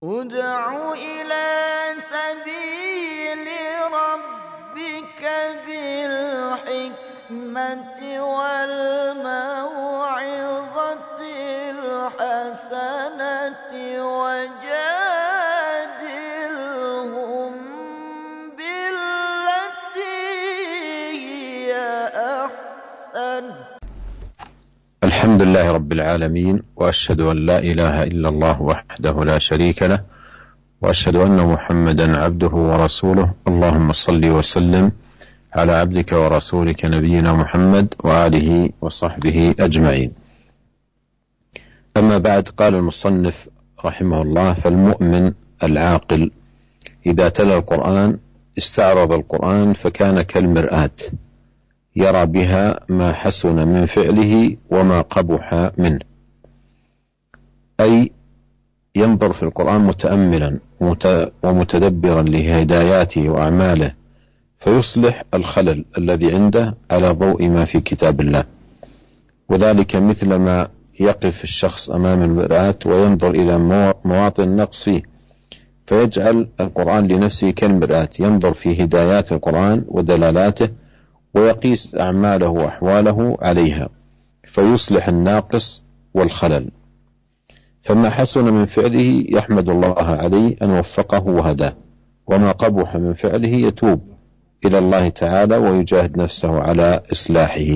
Ud'u ila sabili rabbika bil hikmati wal mau'izatil hasanati wajadilhum billati hiya ahsan. الحمد لله رب العالمين، وأشهد أن لا إله إلا الله وحده لا شريك له، وأشهد أن محمدا عبده ورسوله. اللهم صل وسلم على عبدك ورسولك نبينا محمد وآله وصحبه أجمعين. أما بعد، قال المصنف رحمه الله: فالمؤمن العاقل إذا تلا القرآن استعرض القرآن فكان كالمرآة يرى بها ما حسن من فعله وما قبح منه، أي ينظر في القرآن متأملا ومتدبرا لهداياته وأعماله فيصلح الخلل الذي عنده على ضوء ما في كتاب الله. وذلك مثلما يقف الشخص أمام المرآة وينظر إلى مواطن النقص فيه، فيجعل القرآن لنفسه كالمرآة ينظر في هدايات القرآن ودلالاته ويقيس أعماله وأحواله عليها فيصلح الناقص والخلل، فما حسن من فعله يحمد الله عليه أن وفقه وهداه، وما قبح من فعله يتوب إلى الله تعالى ويجاهد نفسه على إصلاحه.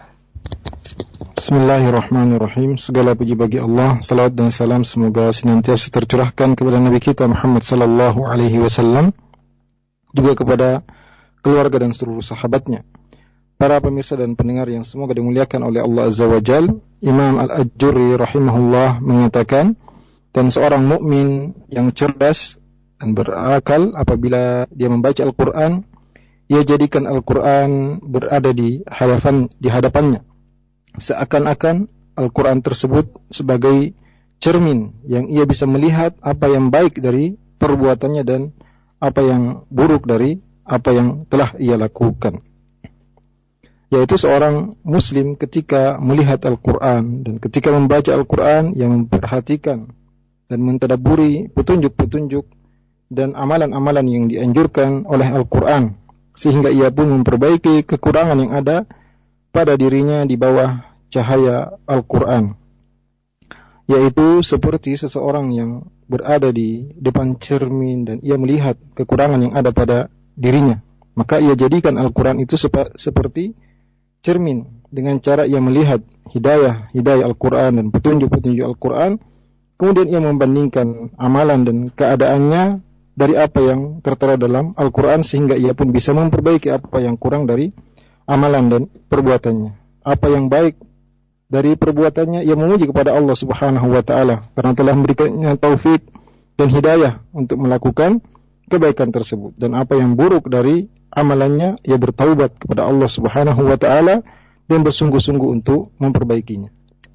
Bismillahirrahmanirrahim. Segala puji bagi Allah, salawat dan salam semoga senantiasa tercurahkan kepada Nabi kita Muhammad sallallahu alaihi wasallam, juga kepada keluarga dan seluruh sahabatnya. Para pemirsa dan pendengar yang semoga dimuliakan oleh Allah Azza wa Jal, Imam Al-Ajurri rahimahullah mengatakan, dan seorang mukmin yang cerdas dan berakal apabila dia membaca Al-Quran, ia jadikan Al-Quran berada di hadapannya, seakan-akan Al-Quran tersebut sebagai cermin yang ia bisa melihat apa yang baik dari perbuatannya dan apa yang buruk dari apa yang telah ia lakukan. Yaitu seorang muslim ketika melihat Al-Quran dan ketika membaca Al-Quran yang memperhatikan dan mentadabburi petunjuk-petunjuk dan amalan-amalan yang dianjurkan oleh Al-Quran, sehingga ia pun memperbaiki kekurangan yang ada pada dirinya di bawah cahaya Al-Quran, yaitu seperti seseorang yang berada di depan cermin dan ia melihat kekurangan yang ada pada dirinya, maka ia jadikan Al-Quran itu seperti cermin dengan cara ia melihat hidayah Al-Quran dan petunjuk-petunjuk Al-Quran, kemudian ia membandingkan amalan dan keadaannya dari apa yang tertera dalam Al-Quran, sehingga ia pun bisa memperbaiki apa yang kurang dari amalan dan perbuatannya. Apa yang baik dari perbuatannya, ia memuji kepada Allah Subhanahu wa Ta'ala karena telah memberikannya taufik dan hidayah untuk melakukan kebaikan tersebut. Dan apa yang buruk dari amalannya, ia bertaubat kepada Allah Subhanahu wa Ta'ala dan bersungguh-sungguh untuk memperbaikinya.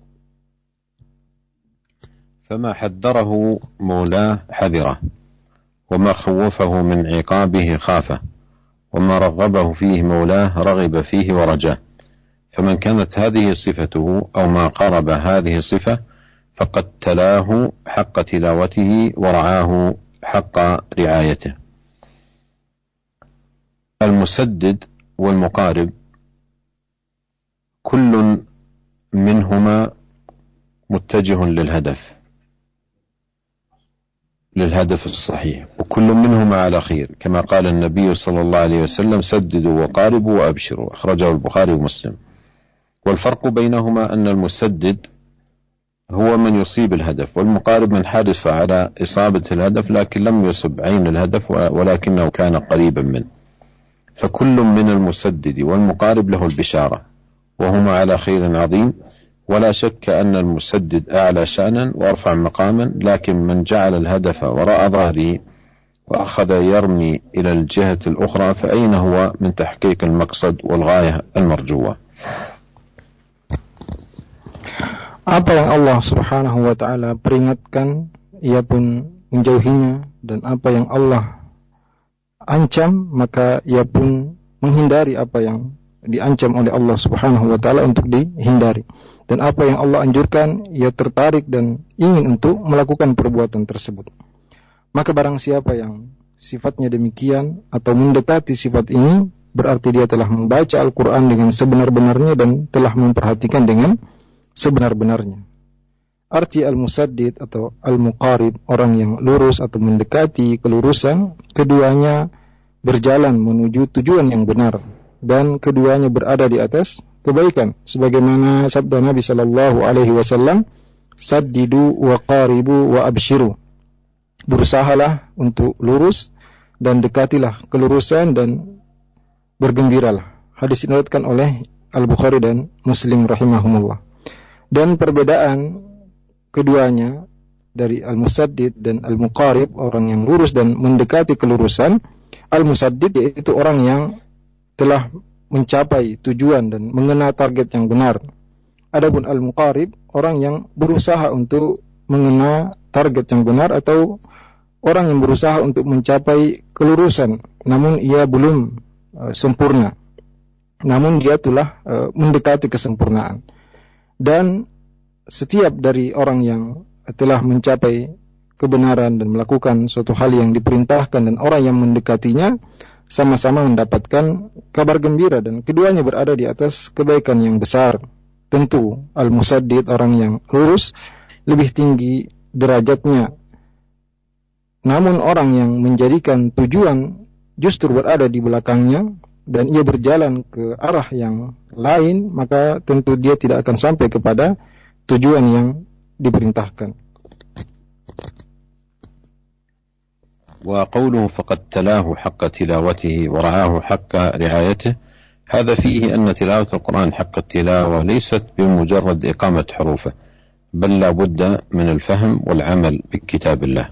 فما حذره مولاه حذره، وما خوفه من عقابه خافه، وما رغبه فيه مولاه رغب فيه ورجاه. فمن كانت هذه صفته أو ما قرب هذه الصفة فقد تلاه حق تلاوته ورعاه حق رعايته. المسدد والمقارب كل منهما متجه للهدف الصحيح، وكل منهما على خير، كما قال النبي صلى الله عليه وسلم: سددوا وقاربوا وأبشروا، أخرجه البخاري ومسلم. والفرق بينهما أن المسدد هو من يصيب الهدف، والمقارب من حرص على إصابة الهدف لكن لم يصب عين الهدف ولكنه كان قريبا منه. فكل من المسدد والمقارب له البشارة، وهما على خير عظيم. ولا شك أن المسدد أعلى شأنا وأرفع مقاما، لكن من جعل الهدف وراء ظهره وأخذ يرمي إلى الجهة الأخرى فأين هو من تحقيق المقصد والغاية المرجوة. Apa yang Allah Subhanahu wa Ta'ala peringatkan, ia pun menjauhinya, dan apa yang Allah ancam, maka ia pun menghindari apa yang diancam oleh Allah Subhanahu wa Ta'ala untuk dihindari. Dan apa yang Allah anjurkan, ia tertarik dan ingin untuk melakukan perbuatan tersebut. Maka barang siapa yang sifatnya demikian atau mendekati sifat ini, berarti dia telah membaca Al-Quran dengan sebenar-benarnya dan telah memperhatikan dengan sebenar-benarnya. Arti al-musaddid atau al-muqarib, orang yang lurus atau mendekati kelurusan, keduanya berjalan menuju tujuan yang benar dan keduanya berada di atas kebaikan, sebagaimana sabda Nabi sallallahu alaihi wasallam, saddidu wa qaribu wa abshiru. Berusahalah untuk lurus dan dekatilah kelurusan dan bergembiralah. Hadis diriwayatkan oleh Al-Bukhari dan Muslim rahimahumullah. Dan perbedaan keduanya dari al-musaddid dan al-muqarib, orang yang lurus dan mendekati kelurusan, al-musaddid yaitu orang yang telah mencapai tujuan dan mengenal target yang benar. Adapun al-muqarib, orang yang berusaha untuk mengenal target yang benar atau orang yang berusaha untuk mencapai kelurusan, namun ia belum sempurna, namun dia telah mendekati kesempurnaan. Dan setiap dari orang yang telah mencapai kebenaran dan melakukan suatu hal yang diperintahkan dan orang yang mendekatinya, sama-sama mendapatkan kabar gembira dan keduanya berada di atas kebaikan yang besar. Tentu al-musaddid, orang yang lurus, lebih tinggi derajatnya. Namun orang yang menjadikan tujuan justru berada di belakangnya dan ia berjalan ke arah yang lain, maka tentu dia tidak akan sampai kepada tujuan yang diperintahkan. وقوله فقد تلاه حق تلاوته ورعاه حق رعايته، هذا فيه أن تلاوة القرآن حق التلاوة ليست بمجرد إقامة حروفه، بل لا بد من الفهم والعمل بكتاب الله.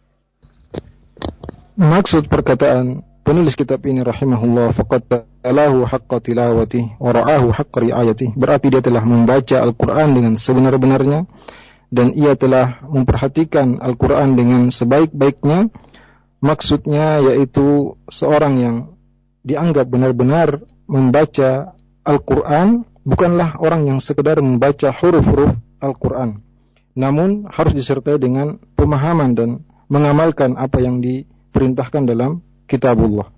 Maksud perkataan penulis kitab ini rahimahullah, faqad talahu haqqa tilawati wa ra'ahu haqqa ri'ayati, berarti dia telah membaca Al-Quran dengan sebenar-benarnya dan ia telah memperhatikan Al-Quran dengan sebaik-baiknya. Maksudnya yaitu seorang yang dianggap benar-benar membaca Al-Quran bukanlah orang yang sekedar membaca huruf-huruf Al-Quran, namun harus disertai dengan pemahaman dan mengamalkan apa yang diperintahkan dalam kitabullah.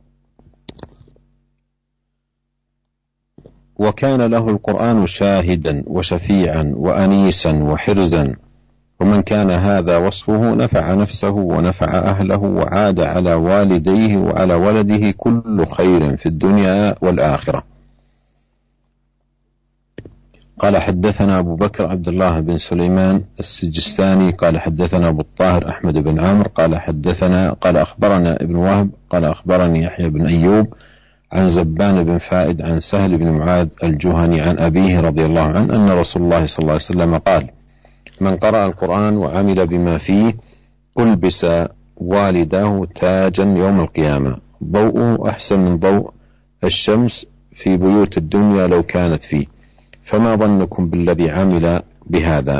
وكان له القرآن شاهدا وشفيعا وأنيسا وحرزا، ومن كان هذا وصفه نفع نفسه ونفع أهله وعاد على والديه وعلى ولده كل خير في الدنيا والآخرة. قال حدثنا أبو بكر عبد الله بن سليمان السجستاني قال حدثنا أبو الطاهر أحمد بن عمرو قال أخبرنا ابن وهب قال أخبرني يحيى بن أيوب عن زبان بن فائد عن سهل بن معاذ الجهني عن أبيه رضي الله عنه أن رسول الله صلى الله عليه وسلم قال: من قرأ القرآن وعمل بما فيه ألبس والداه تاجا يوم القيامة ضوءه أحسن من ضوء الشمس في بيوت الدنيا لو كانت فيه، فما ظنكم بالذي عمل بهذا؟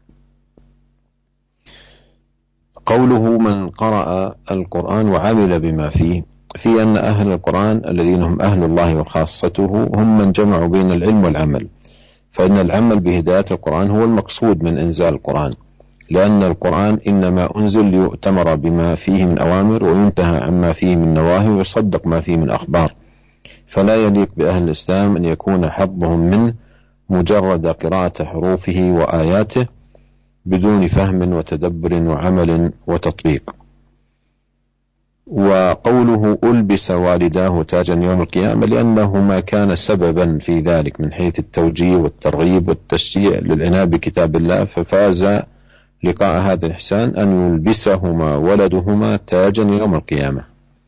قوله من قرأ القرآن وعمل بما فيه، في أن أهل القرآن الذين هم أهل الله وخاصته هم من جمعوا بين العلم والعمل، فإن العمل بهداية القرآن هو المقصود من إنزال القرآن، لأن القرآن إنما أنزل ليؤتمر بما فيه من أوامر وينتهى عما فيه من نواهي ويصدق ما فيه من أخبار، فلا يليق بأهل الإسلام أن يكون حظهم منه مجرد قراءة حروفه وآياته بدون فهم وتدبر وعمل وتطبيق. وقوله ألبس والداه تاجا يوم القيامة لأنهما كان سببا في ذلك من حيث التوجيه والترغيب والتشجيع للعناية بكتاب الله، ففاز لقاء هذا الإحسان أن يلبسهما ولدهما تاجا يوم القيامة.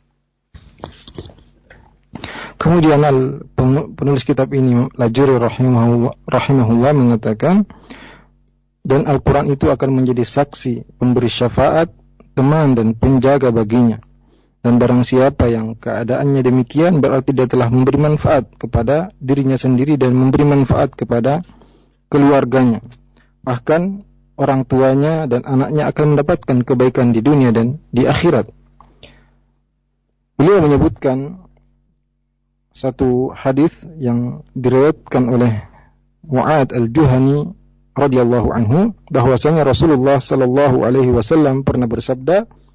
Kemudian penulis kitab ini Lajuri rahimahullah mengatakan, dan Al-Quran itu akan menjadi saksi, pemberi syafaat, teman dan penjaga baginya. Dan barang siapa yang keadaannya demikian, berarti dia telah memberi manfaat kepada dirinya sendiri dan memberi manfaat kepada keluarganya. Bahkan orang tuanya dan anaknya akan mendapatkan kebaikan di dunia dan di akhirat. Beliau menyebutkan satu hadis yang diriwayatkan oleh Mu'ad al-Juhani radhiyallahu anhu, bahwasanya Rasulullah sallallahu alaihi wasallam pernah bersabda,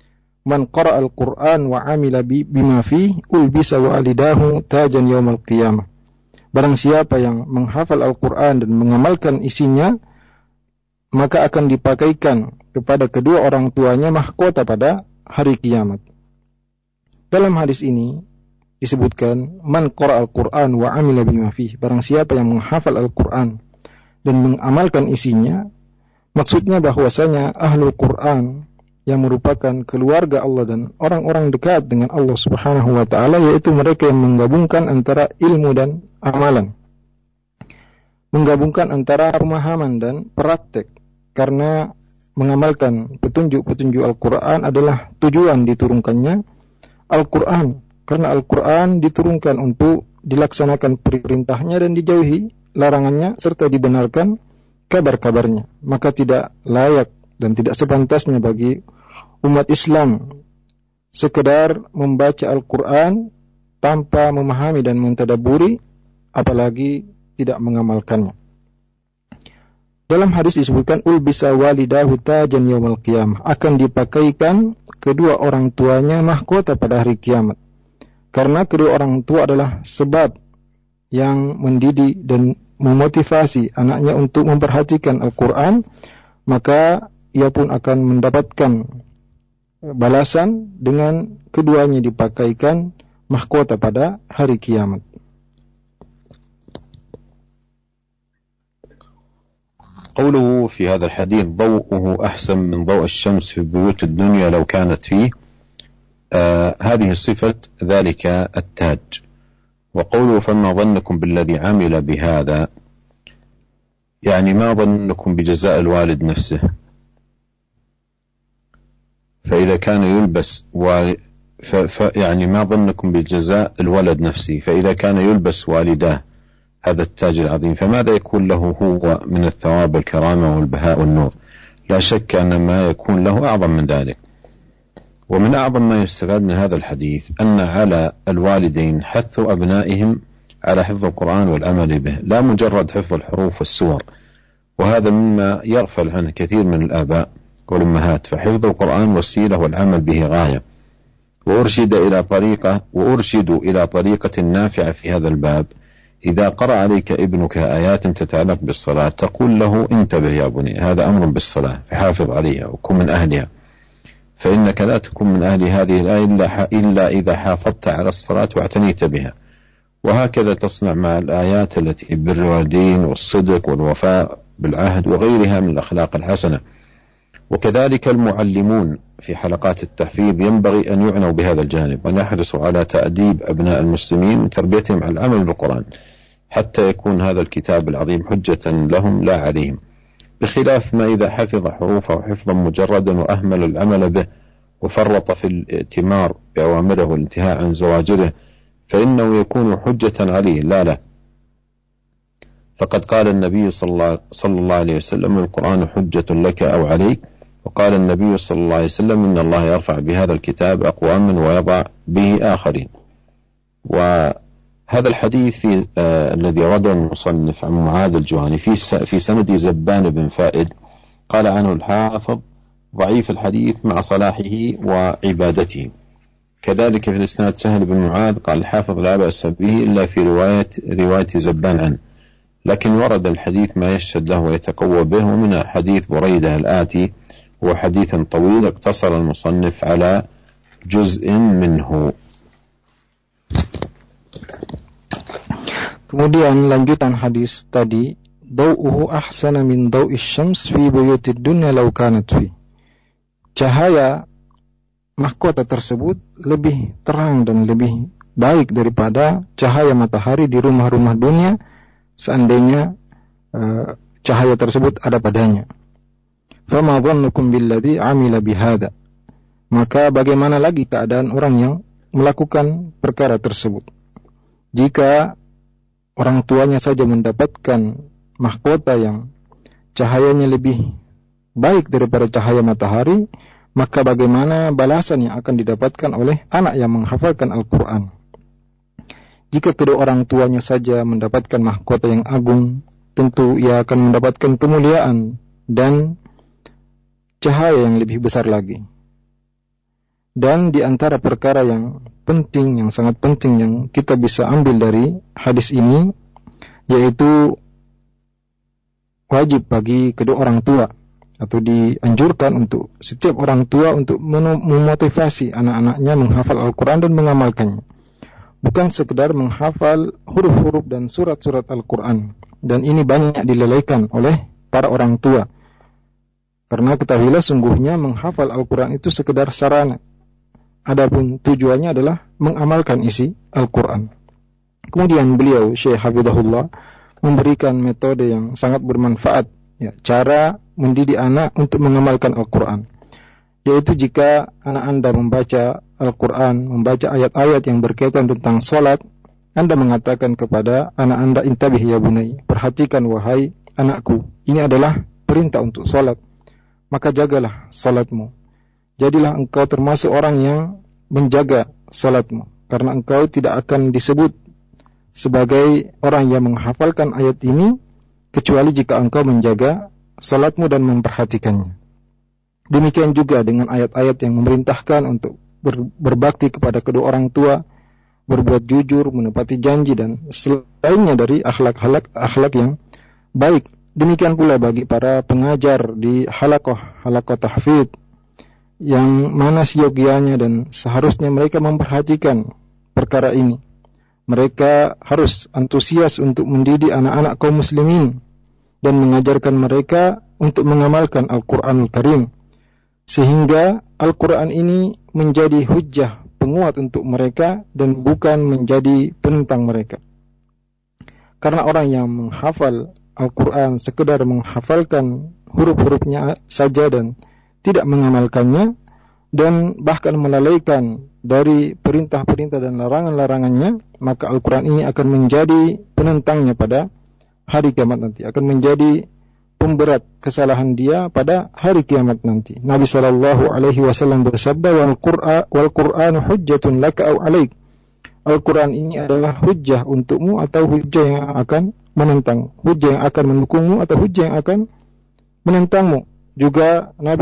man qara'al Qur'an wa 'amila bima fihi ulbisa walidahu tajan yaumal qiyamah. Barang siapa yang menghafal Al-Qur'an dan mengamalkan isinya, maka akan dipakaikan kepada kedua orang tuanya mahkota pada hari kiamat. Dalam hadis ini disebutkan man qara'al Qur'an wa 'amila bima fihi, barang siapa yang menghafal Al-Qur'an dan mengamalkan isinya, maksudnya bahwasanya ahlul Qur'an yang merupakan keluarga Allah dan orang-orang dekat dengan Allah Subhanahu wa taala, yaitu mereka yang menggabungkan antara ilmu dan amalan, menggabungkan antara pemahaman dan praktek, karena mengamalkan petunjuk-petunjuk Al-Qur'an adalah tujuan diturunkannya Al-Qur'an, karena Al-Qur'an diturunkan untuk dilaksanakan perintahnya dan dijauhi larangannya serta dibenarkan kabar-kabarnya. Maka tidak layak dan tidak sepantasnya bagi umat Islam sekedar membaca Al-Qur'an tanpa memahami dan mentadabburi, apalagi tidak mengamalkannya. Dalam hadis disebutkan ulbisa walidahu tajan yaumal qiyamah, akan dipakaikan kedua orang tuanya mahkota pada hari kiamat. Karena kedua orang tua adalah sebab yang mendidik dan memotivasi anaknya untuk memperhatikan Al-Qur'an, maka ia pun akan mendapatkan balasan dengan keduanya dipakaikan mahkota pada hari kiamat. قوله في هذا الحديث ضوءه أحسن من ضوء الشمس في بيوت الدنيا لو كانت فيه، هذه صفة ذلك التاج. وقوله فما ظنكم بالذي عمل بهذا، يعني ما ظنكم بجزاء الوالد نفسه، فإذا كان يلبس يعني ما ظنكم بجزاء الولد نفسه، فإذا كان يلبس والداه هذا التاج العظيم فماذا يكون له هو من الثواب والكرامة والبهاء والنور؟ لا شك أن ما يكون له أعظم من ذلك. ومن أعظم ما يستفاد من هذا الحديث أن على الوالدين حث أبنائهم على حفظ القرآن والعمل به، لا مجرد حفظ الحروف والسور، وهذا مما يغفل عنه كثير من الآباء والأمهات. فحفظ القرآن وسيلة والعمل به غاية. وأرشدوا إلى طريقة نافعة في هذا الباب. إذا قرأ عليك ابنك آيات تتعلق بالصلاة تقول له انتبه يا بني، هذا أمر بالصلاة فحافظ عليها وكن من أهلها، فإنك لا تكون من أهل هذه الآية إلا إذا حافظت على الصلاة واعتنيت بها. وهكذا تصنع مع الآيات التي بر الوالدين والصدق والوفاء بالعهد وغيرها من الأخلاق الحسنة. وكذلك المعلمون في حلقات التحفيظ ينبغي أن يعنوا بهذا الجانب، وأن يحرصوا على تأديب أبناء المسلمين وتربيتهم على العمل بالقرآن، حتى يكون هذا الكتاب العظيم حجة لهم لا عليهم، بخلاف ما إذا حفظ حروفه حفظا مجردا وأهمل العمل به وفرط في الائتمار بأوامره والانتهاء عن زواجره، فإنه يكون حجة عليه لا له. فقد قال النبي صلى الله عليه وسلم القرآن حجة لك أو عليك، وقال النبي صلى الله عليه وسلم إن الله يرفع بهذا الكتاب أقواما ويضع به آخرين. وهذا الحديث الذي رد المصنف عن معاذ الجهني في سند زبان بن فائد قال عنه الحافظ ضعيف الحديث مع صلاحه وعبادته. كذلك في الإسناد سهل بن معاذ قال الحافظ لا بأس به إلا في رواية زبان عنه، لكن ورد الحديث ما يشهد له ويتقوى به. ومن حديث بريدة الآتي هو حديث طويل اقتصر المصنف على جزء منه. Kemudian lanjutan hadis tadi, dau'uhu ahsana min dau'is syams fi buyutid dunya law kanat fi. Cahaya mahkota tersebut lebih terang dan lebih baik daripada cahaya matahari di rumah-rumah dunia seandainya cahaya tersebut ada padanya. Fama dhannukum billadhi amila bihada. Maka bagaimana lagi keadaan orang yang melakukan perkara tersebut? Jika orang tuanya saja mendapatkan mahkota yang cahayanya lebih baik daripada cahaya matahari, maka bagaimana balasan yang akan didapatkan oleh anak yang menghafalkan Al-Quran? Jika kedua orang tuanya saja mendapatkan mahkota yang agung, tentu ia akan mendapatkan kemuliaan dan cahaya yang lebih besar lagi. Dan di antara perkara yang penting, yang sangat penting yang kita bisa ambil dari hadis ini, yaitu wajib bagi kedua orang tua, atau dianjurkan untuk setiap orang tua untuk memotivasi anak-anaknya menghafal Al-Quran dan mengamalkannya. Bukan sekedar menghafal huruf-huruf dan surat-surat Al-Quran. Dan ini banyak dilalaikan oleh para orang tua. Karena ketahuilah sungguhnya menghafal Al-Quran itu sekedar sarana. Adapun tujuannya adalah mengamalkan isi Al-Quran. Kemudian beliau, Syekh Hafizahullah, memberikan metode yang sangat bermanfaat, ya, cara mendidik anak untuk mengamalkan Al-Quran. Yaitu jika anak Anda membaca Al-Quran, membaca ayat-ayat yang berkaitan tentang sholat, Anda mengatakan kepada anak Anda, intabih ya bunai, perhatikan wahai anakku, ini adalah perintah untuk sholat, maka jagalah sholatmu. Jadilah engkau termasuk orang yang menjaga sholatmu, karena engkau tidak akan disebut sebagai orang yang menghafalkan ayat ini, kecuali jika engkau menjaga sholatmu dan memperhatikannya. Demikian juga dengan ayat-ayat yang memerintahkan untuk berbakti kepada kedua orang tua, berbuat jujur, menepati janji, dan selainnya dari akhlak yang baik. Demikian pula bagi para pengajar di halakoh tahfidz, yang mana siogianya dan seharusnya mereka memperhatikan perkara ini. Mereka harus antusias untuk mendidik anak-anak kaum muslimin dan mengajarkan mereka untuk mengamalkan Al-Quranul Karim, sehingga Al-Quran ini menjadi hujjah penguat untuk mereka dan bukan menjadi penentang mereka. Karena orang yang menghafal Al-Quran sekedar menghafalkan huruf-hurufnya saja dan tidak mengamalkannya, dan bahkan melalaikan dari perintah-perintah dan larangan-larangannya, maka Al-Quran ini akan menjadi penentangnya pada hari kiamat nanti, akan menjadi pemberat kesalahan dia pada hari kiamat nanti. Nabi SAW bersabda, wal Qur'anu hujjatun laka au alaik. Al-Quran ini adalah hujjah untukmu atau hujjah yang akan menentang, hujjah yang akan mendukungmu atau hujjah yang akan menentangmu. Juga Nabi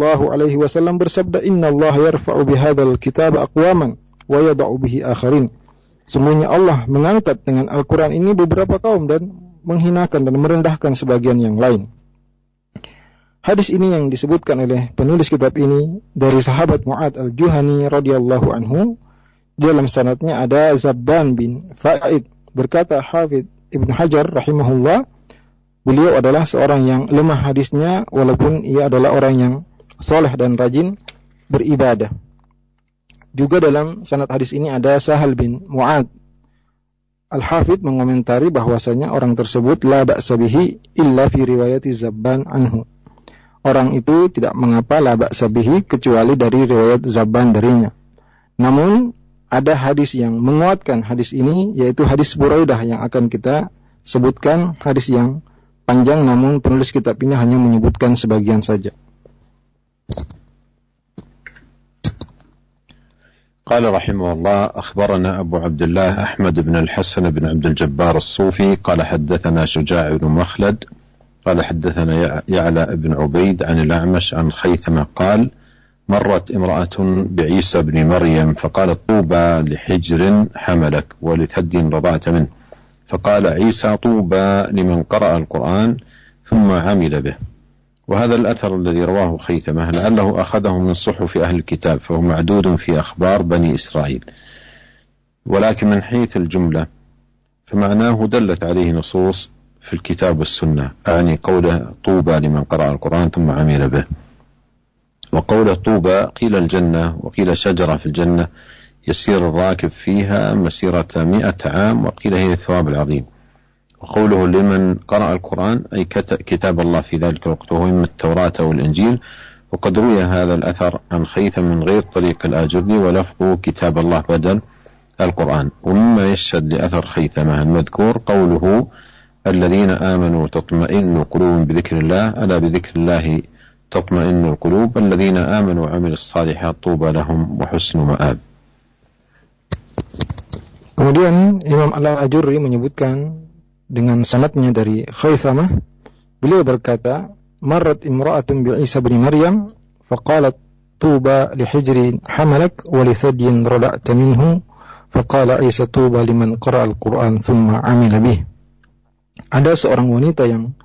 SAW bersabda, Inna Allah yarfa'u bihadzal kitab aqwaman wa yada'u bihi akharin. Sungguhnya Allah mengangkat dengan Al-Quran ini beberapa kaum dan menghinakan dan merendahkan sebagian yang lain. Hadis ini yang disebutkan oleh penulis kitab ini dari sahabat Mu'ad al-Juhani radhiyallahu anhu. Di dalam sanadnya ada Zabban bin Fa'id. Berkata Hafidz Ibn Hajar rahimahullah, beliau adalah seorang yang lemah hadisnya, walaupun ia adalah orang yang soleh dan rajin beribadah. Juga dalam sanad hadis ini ada Sahal bin Mu'ad. Al-Hafidz mengomentari bahwasanya orang tersebut la ba'sa bihi illa fi riwayati Zabban anhu. Orang itu tidak mengapa la ba'sa bihi kecuali dari riwayat Zabban darinya. Namun ada hadis yang menguatkan hadis ini, yaitu hadis Buraidah yang akan kita sebutkan, hadis yang panjang namun penulis kitab ini hanya menyebutkan sebagian saja. قال رحمه الله أخبرنا أبو عبد الله أحمد بن الحسن بن عبد الجبار الصوفي قال حدثنا شجاع بن مخلد قال حدثنا يعلى بن عبيد عن الأعمش عن خيثمة قال مرت امرأة بعيسى بن مريم فقالت طوبى لحجر حملك ولثدي رضعت منه فقال عيسى طوبى لمن قرأ القرآن ثم عمل به. وهذا الأثر الذي رواه خيثمة لعله أخذه من صحف أهل الكتاب فهو معدود في أخبار بني إسرائيل، ولكن من حيث الجملة فمعناه دلت عليه نصوص في الكتاب والسنة، أعني قوله طوبى لمن قرأ القرآن ثم عمل به. وقوله طوبى قيل الجنة وقيل شجرة في الجنة يسير الراكب فيها مسيرة 100 عام وقيل هي الثواب العظيم. وقوله لمن قرأ القرآن أي كتاب الله في ذلك الوقت وهو إما التوراة أو الإنجيل. وقد روي هذا الأثر عن خيثم من غير طريق الآجري ولفظه كتاب الله بدل القرآن. ومما يشهد لأثر خيثمة المذكور قوله الذين آمنوا تطمئن قلوبهم بذكر الله ألا بذكر الله تطمئن القلوب الذين آمنوا وعملوا الصالحات طوبى لهم وحسن مآب. Kemudian Imam Al-Ajurri menyebutkan dengan sanadnya dari Khaythamah, beliau berkata, marrat imra'atun bi Isa bin Maryam faqalat tuba li hijrin hamalak wa li thadyin rada'ta minhu faqala Isa tuba liman qara'al Qur'an thumma 'amila bih. Ada seorang wanita yang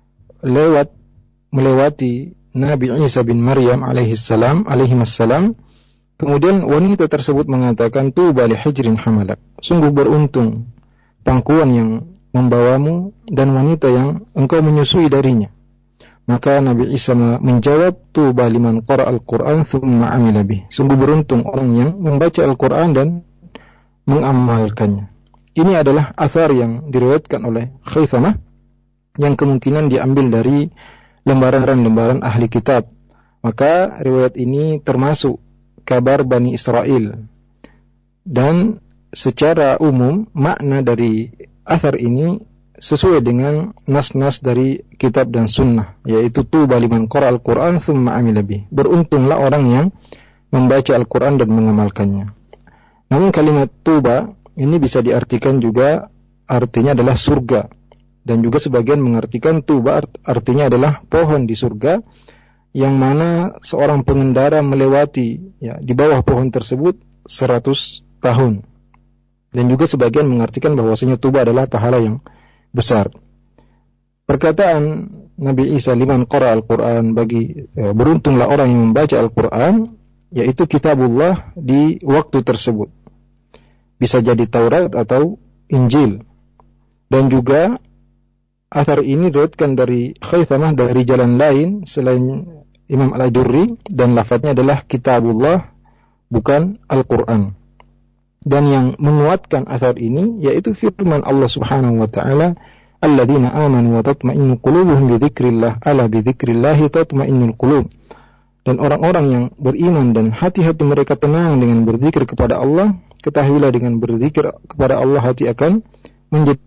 melewati Nabi Isa bin Maryam alaihissalam, kemudian wanita tersebut mengatakan, tuba li hijrin hamalak, sungguh beruntung pangkuan yang membawamu dan wanita yang engkau menyusui darinya. Maka Nabi Isa menjawab, tuba liman qara'al Qur'an thumma 'amila bih, sungguh beruntung orang yang membaca Al-Qur'an dan mengamalkannya. Ini adalah athar yang diriwayatkan oleh Khaythamah yang kemungkinan diambil dari lembaran-lembaran ahli kitab. Maka riwayat ini termasuk kabar Bani Israel. Dan secara umum makna dari athar ini sesuai dengan nas-nas dari kitab dan sunnah, yaitu tuba liman qara'al Qur'an thumma 'amila bih. Beruntunglah orang yang membaca Al-Qur'an dan mengamalkannya. Namun kalimat tuba ini bisa diartikan juga artinya adalah surga. Dan juga sebagian mengartikan tuba artinya adalah pohon di surga, yang mana seorang pengendara melewati di bawah pohon tersebut 100 tahun. Dan juga sebagian mengartikan bahwasanya tuba adalah pahala yang besar. Perkataan Nabi Isa liman qara'al Qur'an, beruntunglah orang yang membaca Al-Qur'an, yaitu kitabullah di waktu tersebut. Bisa jadi Taurat atau Injil. Dan juga athar ini diriwayatkan dari Khaythamah dari jalan lain selain Imam Al-Ajurri, dan lafadznya adalah kitabullah, bukan Al-Qur'an. Dan yang menguatkan athar ini yaitu firman Allah Subhanahu wa taala, alladzina amanu wa tatma'innu qulubuhum bi dzikrillah, ala bi dzikrillah tatma'innul qulub. Dan orang-orang yang beriman dan hati-hati mereka tenang dengan berzikir kepada Allah, ketahuilah dengan berzikir kepada Allah hati akan menjadi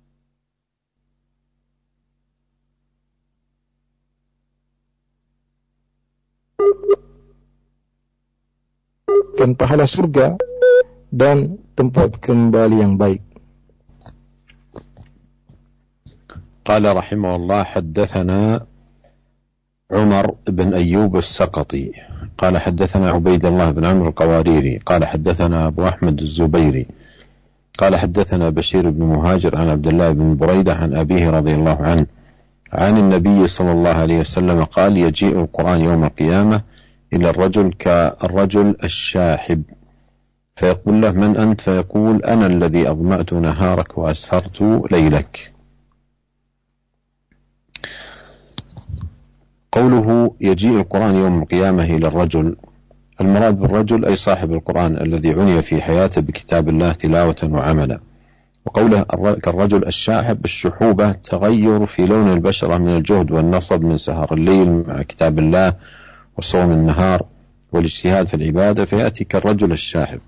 pahala surga dan tempat kembali yang baik. قال رحمه الله حدثنا عمر بن أيوب السقطي قال حدثنا عبيد الله بن عمرو القواريري قال حدثنا أبو أحمد الزبيري قال حدثنا بشير بن مهاجر عن عبد الله بن بريدة عن أبيه رضي الله عنه عن النبي صلى الله عليه وسلم قال يجيء القرآن يوم القيامة إلى الرجل كالرجل الشاحب فيقول له من أنت؟ فيقول أنا الذي أظمأت نهارك وأسهرت ليلك. قوله يجيء القرآن يوم القيامة إلى الرجل، المراد بالرجل أي صاحب القرآن الذي عني في حياته بكتاب الله تلاوة وعملا. وقوله كالرجل الشاحب، الشحوبة تغير في لون البشرة من الجهد والنصب من سهر الليل مع كتاب الله وصوم النهار والاجتهاد في العبادة، فيأتي كالرجل الشاحب.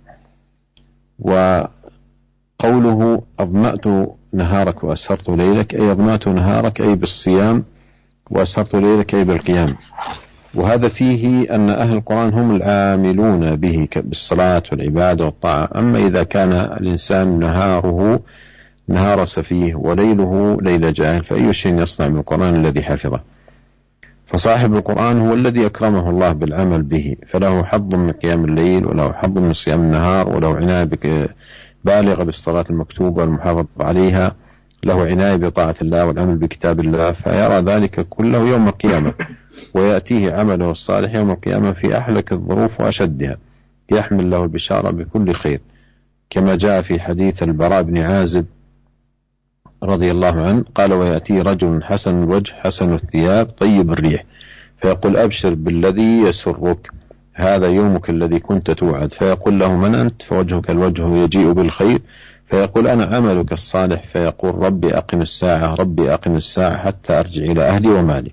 وقوله أظمأت نهارك وأسهرت ليلك، أي أظمأت نهارك أي بالصيام، وأسهرت ليلك أي بالقيام. وهذا فيه أن أهل القرآن هم العاملون به بالصلاة والعبادة والطاعة. أما إذا كان الإنسان نهاره نهار سفيه وليله ليل جاهل، فأي شيء يصنع بالقرآن الذي حفظه؟ فصاحب القرآن هو الذي أكرمه الله بالعمل به، فله حظ من قيام الليل، وله حظ من صيام النهار، وله عناية بالغة بالصلاة المكتوبة والمحافظة عليها، له عناية بطاعة الله والعمل بكتاب الله، فيرى ذلك كله يوم القيامة، ويأتيه عمله الصالح يوم القيامة في أحلك الظروف وأشدها، يحمل له البشارة بكل خير، كما جاء في حديث البراء بن عازب رضي الله عنه قال ويأتي رجل حسن الوجه حسن الثياب طيب الريح، فيقول أبشر بالذي يسرك، هذا يومك الذي كنت توعد، فيقول له من أنت؟ فوجهك الوجه يجيء بالخير، فيقول أنا عملك الصالح، فيقول ربي أقم الساعة ربي أقم الساعة حتى أرجع إلى أهلي ومالي.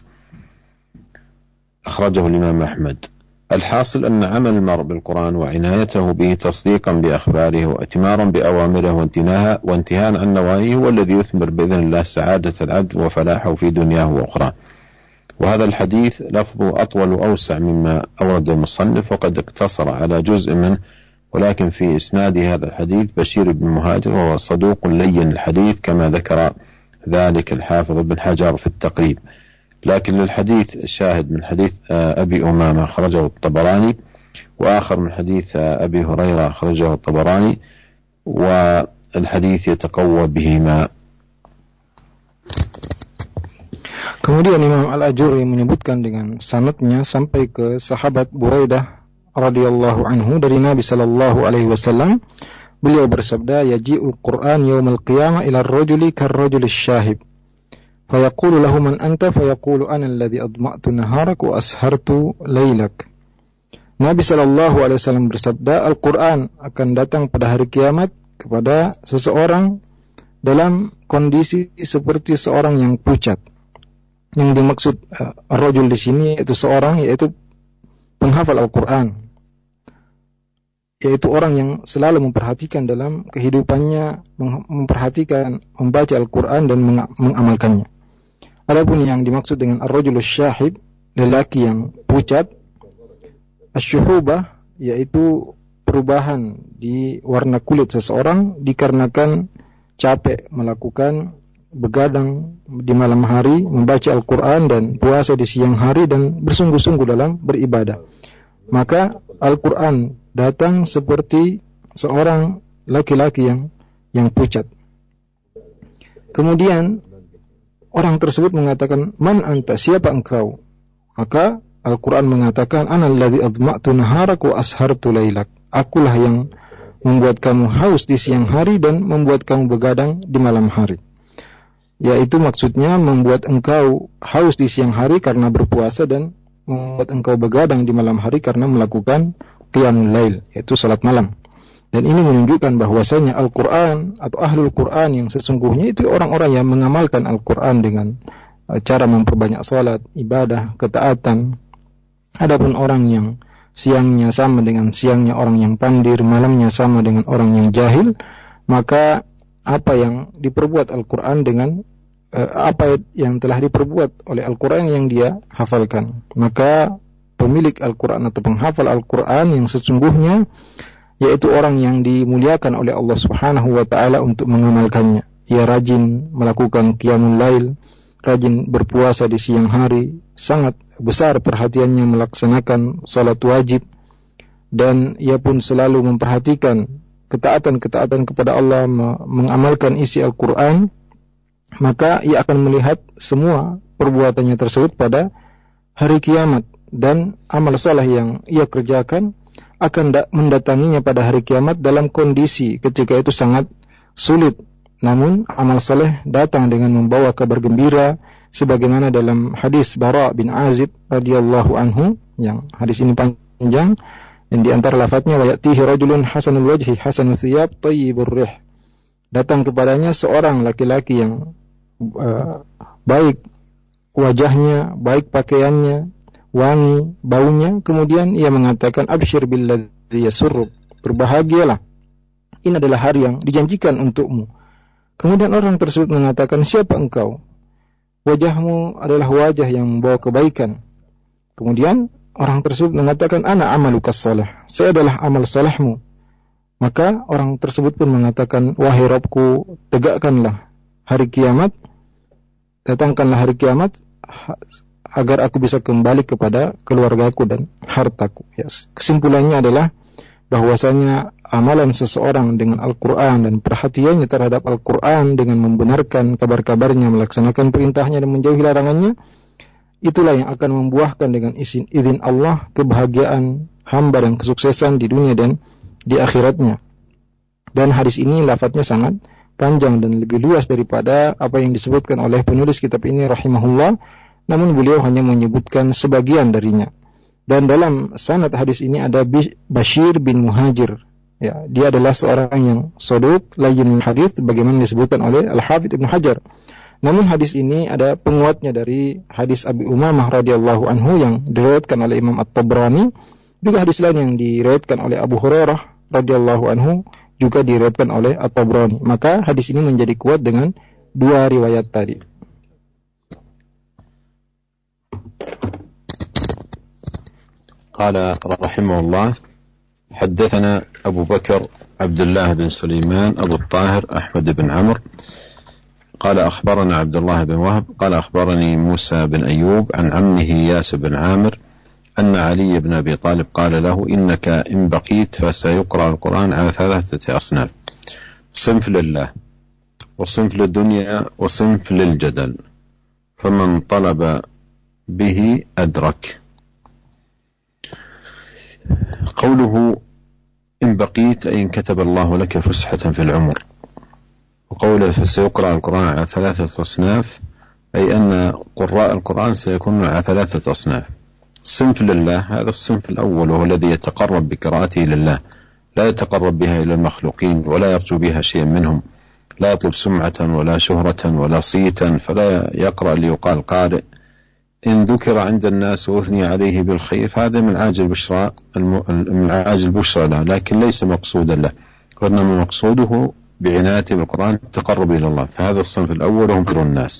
أخرجه الإمام أحمد. الحاصل أن عمل المرء بالقرآن وعنايته به تصديقا بأخباره واتمارا بأوامره وانتهاء عن نواهيه هو الذي يثمر بإذن الله سعادة العبد وفلاحه في دنياه وأخراه. وهذا الحديث لفظه أطول وأوسع مما أورد المصنف، وقد اقتصر على جزء منه، ولكن في إسناد هذا الحديث بشير بن مهاجر وهو صدوق لين الحديث كما ذكر ذلك الحافظ ابن حجر في التقريب. لكن للحديث شاهد من حديث أبي أمامة خرجه الطبراني، وآخر من حديث أبي هريرة خرجه الطبراني، والحديث يتقوى بهما. Kemudian Imam Al-Ajurri menyebutkan dengan sanadnya sampai ke sahabat Buraidah radhiyallahu anhu dari Nabi sallallahu alaihi wasallam, beliau bersabda, yaji'ul Qur'an yaumal qiyamah ila ar-rajuli kar-rajuli syahib fayaqulu lahu man anta fayaqulu ana alladhi adma'tu naharak wa ashartu lailak. Nabi sallallahu alaihi wasallam bersabda, Al-Qur'an akan datang pada hari kiamat kepada seseorang dalam kondisi seperti seorang yang pucat. Yang dimaksud ar-rajul di sini yaitu seorang, yaitu penghafal Al-Qur'an, yaitu orang yang selalu memperhatikan dalam kehidupannya, memperhatikan membaca Al-Qur'an dan mengamalkannya. Adapun yang dimaksud dengan ar-rajulus syahib, lelaki yang pucat, asy-syuhubah yaitu perubahan di warna kulit seseorang dikarenakan capek melakukan begadang di malam hari, membaca Al-Qur'an dan puasa di siang hari dan bersungguh-sungguh dalam beribadah. Maka Al-Qur'an datang seperti seorang laki-laki yang pucat. Kemudian orang tersebut mengatakan, man anta, siapa engkau? Maka Al-Qur'an mengatakan, ana alladzi adma'tu naharak wa ashartu lailak. Akulah yang membuat kamu haus di siang hari dan membuat kamu begadang di malam hari. Yaitu maksudnya membuat engkau haus di siang hari karena berpuasa dan membuat engkau begadang di malam hari karena melakukan qiyamul lail, yaitu salat malam. Dan ini menunjukkan bahwasanya Al-Qur'an atau ahlul Qur'an yang sesungguhnya itu orang-orang yang mengamalkan Al-Qur'an dengan cara memperbanyak salat, ibadah, ketaatan. Adapun orang yang siangnya sama dengan siangnya orang yang pandir, malamnya sama dengan orang yang jahil, maka apa yang diperbuat Al-Qur'an dengan apa yang telah diperbuat oleh Al-Qur'an yang dia hafalkan. Maka pemilik Al-Qur'an atau penghafal Al-Qur'an yang sesungguhnya yaitu orang yang dimuliakan oleh Allah Subhanahu wa taala untuk mengamalkannya. Ia rajin melakukan qiyamul lail, rajin berpuasa di siang hari, sangat besar perhatiannya melaksanakan salat wajib, dan ia pun selalu memperhatikan ketaatan-ketaatan kepada Allah, mengamalkan isi Al-Qur'an. Maka ia akan melihat semua perbuatannya tersebut pada hari kiamat, dan amal saleh yang ia kerjakan akan mendatanginya pada hari kiamat dalam kondisi ketika itu sangat sulit. Namun amal saleh datang dengan membawa kabar gembira, sebagaimana dalam hadis Bara bin Azib radhiyallahu anhu, yang hadis ini panjang, yang di antara lafadznya wa ya'tihi rajulun hasanul wajhi hasanul thiyab thayyibur rih. Datang kepadanya seorang laki-laki yang baik wajahnya, baik pakaiannya, wangi baunya, kemudian ia mengatakan absyir billadzi yasurruk, berbahagialah, ini adalah hari yang dijanjikan untukmu. Kemudian orang tersebut mengatakan, siapa engkau? Wajahmu adalah wajah yang membawa kebaikan. Kemudian orang tersebut mengatakan, ana amalukas salih, saya adalah amal salehmu. Maka orang tersebut pun mengatakan, wahai Rabbku, tegakkanlah hari kiamat, datangkanlah hari kiamat agar aku bisa kembali kepada keluargaku dan hartaku. Yes. Kesimpulannya adalah bahwasanya amalan seseorang dengan Al-Qur'an dan perhatiannya terhadap Al-Qur'an dengan membenarkan kabar-kabarnya, melaksanakan perintahnya dan menjauhi larangannya, itulah yang akan membuahkan dengan izin Allah kebahagiaan hamba dan kesuksesan di dunia dan di akhiratnya. Dan hadis ini lafadznya sangat panjang dan lebih luas daripada apa yang disebutkan oleh penulis kitab ini rahimahullah, namun beliau hanya menyebutkan sebagian darinya. Dan dalam sanad hadis ini ada Bashir bin Muhajir. Ya, dia adalah seorang yang saduq layyinul hadits, bagaimana disebutkan oleh Al-Hafidz Ibnu Hajar. Namun hadis ini ada penguatnya dari hadis Abi Umamah radhiyallahu anhu yang diriwayatkan oleh Imam At-Tabrani. Juga hadis lain yang diriwayatkan oleh Abu Hurairah radhiyallahu anhu juga diriwayatkan oleh At-Tabrani. Maka hadis ini menjadi kuat dengan dua riwayat tadi. قال رحمه الله حدثنا أبو بكر عبد الله بن سليمان أبو الطاهر أحمد بن عمرو قال أخبرنا عبد الله بن وهب قال أخبرني موسى بن أيوب عن عمه إياس بن عامر أن علي بن أبي طالب قال له إنك إن بقيت فسيقرأ القرآن على 3 أصناف: صنف لله، وصنف للدنيا، وصنف للجدل، فمن طلب به أدرك. قوله إن بقيت أي إن كتب الله لك فسحة في العمر، وقوله فسيقرأ القرآن على 3 أصناف أي أن قراء القرآن سيكونون على 3 أصناف: صنف لله، هذا الصنف الأول وهو الذي يتقرب بقراءته لله، لا يتقرب بها إلى المخلوقين ولا يرجو بها شيئا منهم، لا يطلب سمعة ولا شهرة ولا صيتا، فلا يقرأ ليقال قارئ. إن ذكر عند الناس وأثني عليه بالخير فهذا من عاجل بشرى له، لكن ليس مقصودا له، وإنما مقصوده بعنايته بالقرآن التقرب إلى الله، فهذا الصنف الأول هم خير الناس.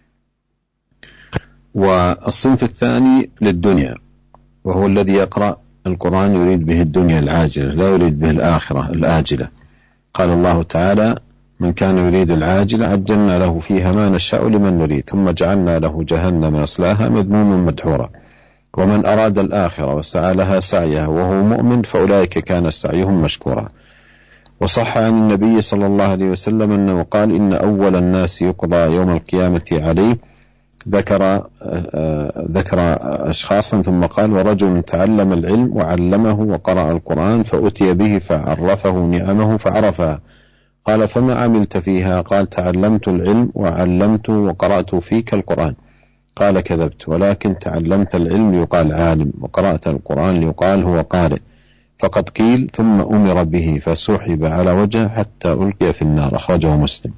والصنف الثاني للدنيا، وهو الذي يقرأ القرآن يريد به الدنيا العاجلة لا يريد به الآخرة الآجلة. قال الله تعالى: من كان يريد العاجلة عجلنا له فيها ما نشاء لمن نريد ثم جعلنا له جهنم يصلاها مذموما مدحورا. ومن أراد الآخرة وسعى لها سعيها وهو مؤمن فأولئك كان سعيهم مشكورا. وصح عن النبي صلى الله عليه وسلم أنه قال: إن أول الناس يقضى يوم القيامة عليه، ذكر أشخاصا ثم قال: ورجل تعلم العلم وعلمه وقرأ القرآن فأتي به فعرفه نعمه فعرفها، قال: فما عملت فيها؟ قال: تعلمت العلم وعلمت وقرأت فيك القرآن. قال: كذبت، ولكن تعلمت العلم ليقال عالم، وقرأت القرآن ليقال هو قارئ. فقد قيل: ثم أمر به فسحب على وجهه حتى ألقي في النار. أخرجه مسلم.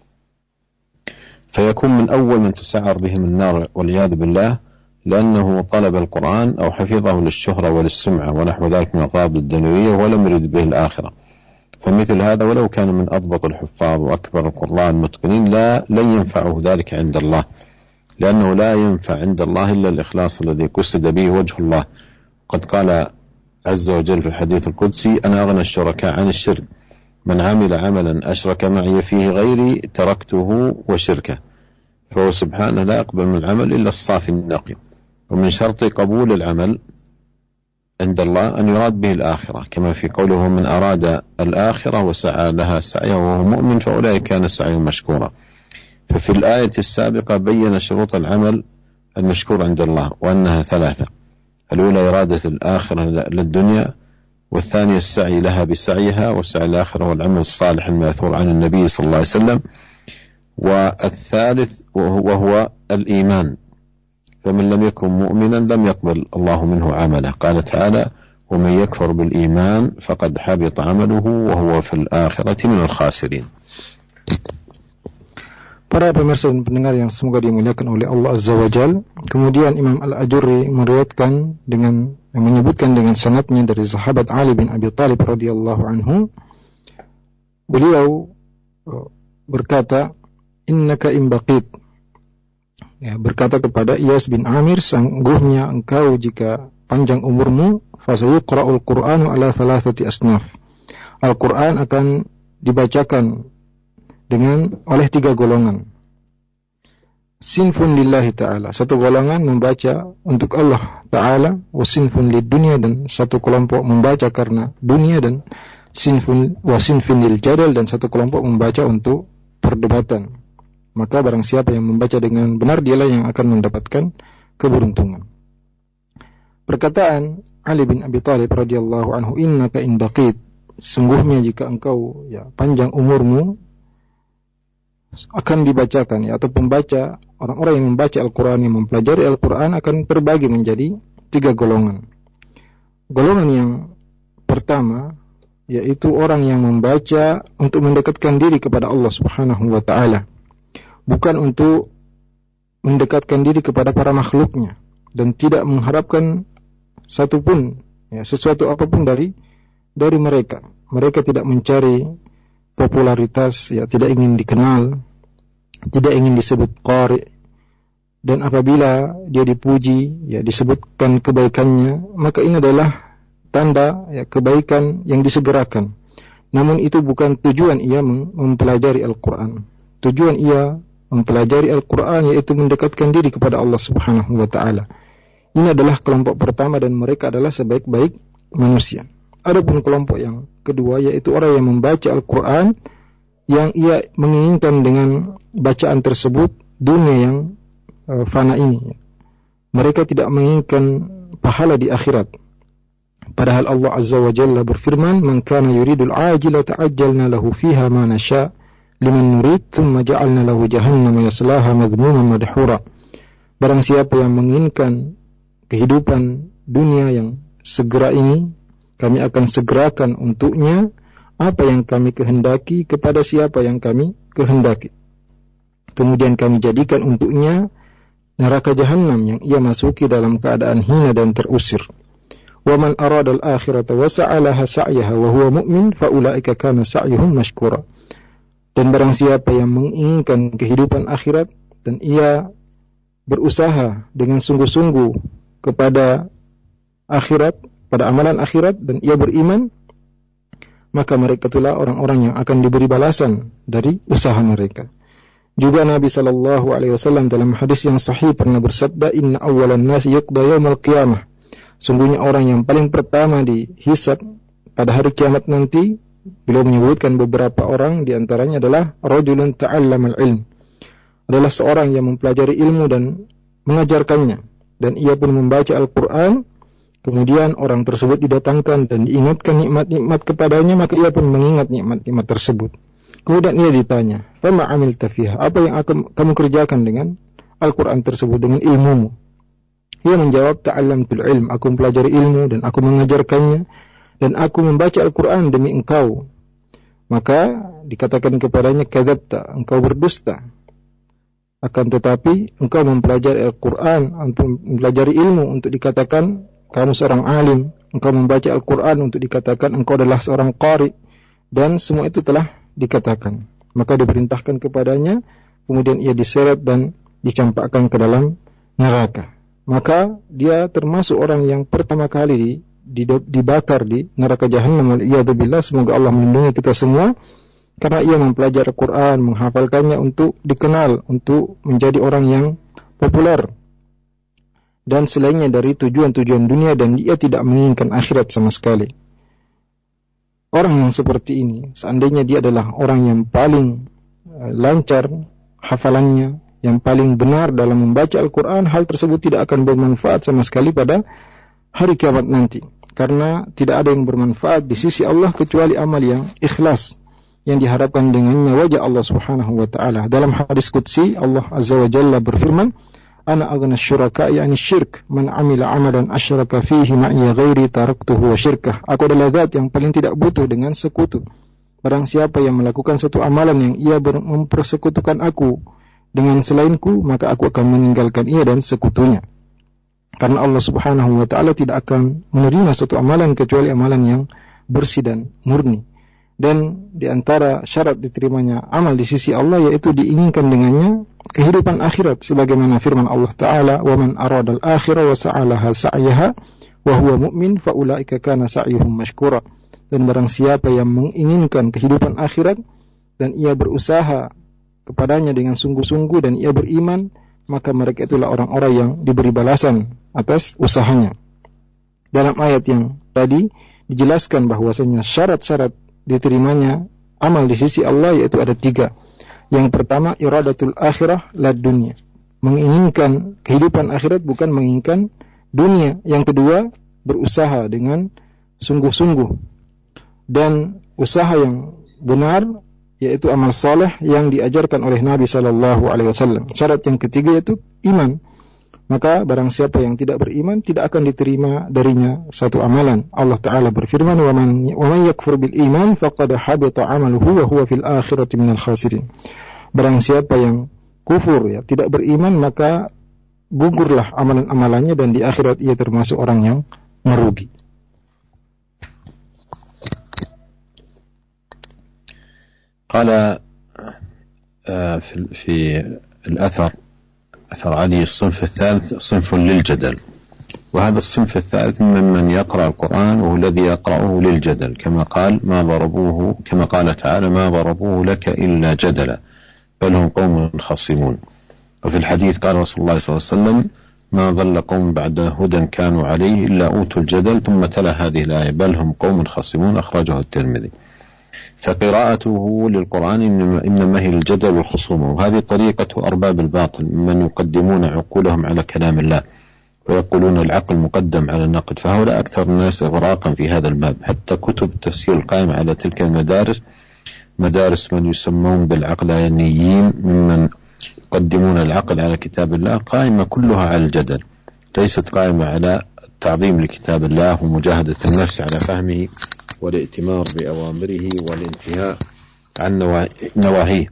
فيكون من أول من تسعر بهم النار والعياذ بالله لأنه طلب القرآن أو حفظه للشهرة وللسمعة ونحو ذلك من الأغراض الدنيوية ولم يرد به الآخرة. فمثل هذا ولو كان من أضبط الحفاظ وأكبر القراء المتقنين لن ينفعه ذلك عند الله، لأنه لا ينفع عند الله إلا الإخلاص الذي قصد به وجه الله. قد قال عز وجل في الحديث القدسي: أنا أغنى الشركاء عن الشرك، من عمل عملا أشرك معي فيه غيري تركته وشركه. فهو سبحانه لا يقبل من العمل إلا الصافي النقي. ومن شرط قبول العمل عند الله أن يراد به الآخرة، كما في قوله: من أراد الآخرة وسعى لها سعيها وهو مؤمن فأولئك كان سعيهم مشكورا. ففي الآية السابقة بين شروط العمل المشكور عند الله وأنها 3: الأولى إرادة الآخرة للدنيا، والثانية السعي لها بسعيها، والسعي الآخرة والعمل الصالح الماثور عن النبي صلى الله عليه وسلم، والثالث وهو الإيمان، فمن لم يكن مؤمنا لم يقبل الله منه عمله. قال تعالى: ومن يكفر بالإيمان فقد حبط عمله وهو في الآخرة من الخاسرين. Para pemirsa dan pendengar yang semoga dimuliakan oleh Allah Azza wa Jal, kemudian Imam Al-Ajurri meriwayatkan menyebutkan dengan sanadnya dari sahabat Ali bin Abi Talib radhiyallahu anhu, beliau berkata, innaka in baqit, berkata kepada Iyas bin Amir, sungguhnya engkau jika panjang umurmu, fasayuqra'ul Qur'anu ala 3 asnaf, Al-Quran akan dibacakan oleh 3 golongan. Sinfun lillahi ta'ala, satu golongan membaca untuk Allah ta'ala, wa sinfun lid dunya, dan satu kelompok membaca karena dunia, dan sinfun lil jadal, dan satu kelompok membaca untuk perdebatan. Maka barang siapa yang membaca dengan benar, dialah yang akan mendapatkan keberuntungan. Perkataan Ali bin Abi Talib radhiyallahu anhu, innaka in baqit, sungguhnya jika engkau panjang umurmu, akan dibacakan, atau pembaca, orang-orang yang membaca Al-Quran, yang mempelajari Al-Quran akan terbagi menjadi 3 golongan. Golongan yang pertama yaitu orang yang membaca untuk mendekatkan diri kepada Allah Subhanahu wa ta'ala, bukan untuk mendekatkan diri kepada para makhluknya, dan tidak mengharapkan satupun sesuatu apapun dari mereka. Mereka tidak mencari popularitas, tidak ingin dikenal, tidak ingin disebut qari, dan apabila dia dipuji, disebutkan kebaikannya, maka ini adalah tanda kebaikan yang disegerakan. Namun itu bukan tujuan ia mempelajari Al-Quran. tujuan ia mempelajari Al-Quran yaitu mendekatkan diri kepada Allah Subhanahu wa Ta'ala. Ini adalah kelompok pertama dan mereka adalah sebaik-baik manusia. Adapun kelompok yang kedua yaitu orang yang membaca Al-Quran yang ia menginginkan dengan bacaan tersebut dunia yang fana ini. Mereka tidak menginginkan pahala di akhirat. Padahal Allah Azza wa Jalla berfirman, "Man kana yuridul ajila ta'ajjalna lahu fiha ma nasha' liman nurid, thumma ja'alna lahu jahannama yaslaha madhmuman madhura." Barang siapa yang menginginkan kehidupan dunia yang segera ini, kami akan segerakan untuknya apa yang kami kehendaki kepada siapa yang kami kehendaki. Kemudian kami jadikan untuknya neraka jahanam yang ia masuki dalam keadaan hina dan terusir. Wa man arada al-akhirata wa sa'alaha sa'yaha wa huwa mu'min fa ulaika kana sa'yuhum mashkura. Dan barang siapa yang menginginkan kehidupan akhirat dan ia berusaha dengan sungguh-sungguh kepada akhirat, pada amalan akhirat dan ia beriman, maka mereka itulah orang-orang yang akan diberi balasan dari usaha mereka. Juga Nabi SAW dalam hadis yang sahih pernah bersabda, "Inna awwalan nasi yuqda yaumal qiyamah." Sungguhnya orang yang paling pertama dihisab pada hari kiamat nanti, beliau menyebutkan beberapa orang, di antaranya adalah rajulun ta'allamal ilm, adalah seorang yang mempelajari ilmu dan mengajarkannya, dan ia pun membaca Al-Quran. Kemudian orang tersebut didatangkan dan diingatkan nikmat-nikmat kepadanya, maka ia pun mengingat nikmat-nikmat tersebut. Kemudian ia ditanya, "Fama amilta fiha?" Apa yang kamu kerjakan dengan Al-Quran tersebut, dengan ilmumu? Ia menjawab, "Ta'allamtul ilm." Aku mempelajari ilmu dan aku mengajarkannya, dan aku membaca Al-Quran demi engkau. Maka dikatakan kepadanya, "Kadzabta," engkau berdusta. Akan tetapi engkau mempelajari Al-Quran, mempelajari ilmu untuk dikatakan kamu seorang alim, engkau membaca Al-Quran untuk dikatakan engkau adalah seorang qari, dan semua itu telah dikatakan. Maka diperintahkan kepadanya, kemudian ia diseret dan dicampakkan ke dalam neraka. Maka dia termasuk orang yang pertama kali dibakar di neraka jahannam. Waliyadzubillah, semoga Allah melindungi kita semua, karena ia mempelajari Al-Quran, menghafalkannya untuk dikenal, untuk menjadi orang yang populer, dan selainnya dari tujuan-tujuan dunia, dan dia tidak menginginkan akhirat sama sekali. Orang yang seperti ini, seandainya dia adalah orang yang paling lancar hafalannya, yang paling benar dalam membaca Al-Quran, hal tersebut tidak akan bermanfaat sama sekali pada hari kiamat nanti. Karena tidak ada yang bermanfaat di sisi Allah kecuali amal yang ikhlas, yang diharapkan dengannya wajah Allah Subhanahu wa Ta'ala. Dalam hadis qudsi, Allah Azza wa Jalla berfirman, "Ana aghna syuraka yani syirk, man amila amalan asyraka fihi ma'i ghairi taraktuhu wa syirkah." Aku adalah zat yang paling tidak butuh dengan sekutu. Barang siapa yang melakukan satu amalan yang ia mempersekutukan aku dengan selainku, maka aku akan meninggalkan ia dan sekutunya. Karena Allah Subhanahu wa Ta'ala tidak akan menerima satu amalan kecuali amalan yang bersih dan murni. Dan di antara syarat diterimanya amal di sisi Allah yaitu diinginkan dengannya kehidupan akhirat, sebagaimana firman Allah Ta'ala, "Wa man aradal akhirah wa sa'alaha sa'yaha wa huwa mu'min fa ulaika kana sa'yuhum mashkura." Dan barang siapa yang menginginkan kehidupan akhirat dan ia berusaha kepadanya dengan sungguh-sungguh dan ia beriman, maka mereka itulah orang-orang yang diberi balasan atas usahanya. Dalam ayat yang tadi dijelaskan bahwasanya syarat-syarat diterimanya amal di sisi Allah yaitu ada 3. Yang pertama, iradatul akhirah la dunya, menginginkan kehidupan akhirat, bukan menginginkan dunia. Yang kedua, berusaha dengan sungguh-sungguh, dan usaha yang benar yaitu amal saleh yang diajarkan oleh Nabi SAW. Syarat yang ketiga yaitu iman. Maka barang siapa yang tidak beriman, tidak akan diterima darinya satu amalan. Allah Ta'ala berfirman, "Wa man yakfur bil iman faqad habita 'amaluhu wa huwa fil akhirati minal khasirin." Barang siapa yang kufur, ya, tidak beriman, maka gugurlah amalan-amalannya dan di akhirat ia termasuk orang yang merugi. قال في الأثر أثر علي الصنف الثالث صنف للجدل، وهذا الصنف الثالث ممن يقرأ القرآن وهو الذي يقرأه للجدل، كما قال تعالى: ما ضربوه لك إلا جدلا. بل هم قوم خصمون. وفي الحديث قال رسول الله صلى الله عليه وسلم ما ضل قوم بعد هدى كانوا عليه إلا أوتوا الجدل، ثم تلا هذه الآية بل هم قوم خصمون، أخرجه الترمذي. فقراءته للقرآن إنما هي الجدل والخصومة، وهذه طريقة أرباب الباطل ممن يقدمون عقولهم على كلام الله ويقولون العقل مقدم على النقد، فهؤلاء أكثر الناس إغراقا في هذا الباب. حتى كتب التفسير القائمة على تلك المدارس، مدارس من يسمون بالعقلانيين ممن يقدمون العقل على كتاب الله، قائمة كلها على الجدل، ليست قائمة على التعظيم لكتاب الله ومجاهدة النفس على فهمه والائتمار بأوامره والانتهاء عن نواهيه.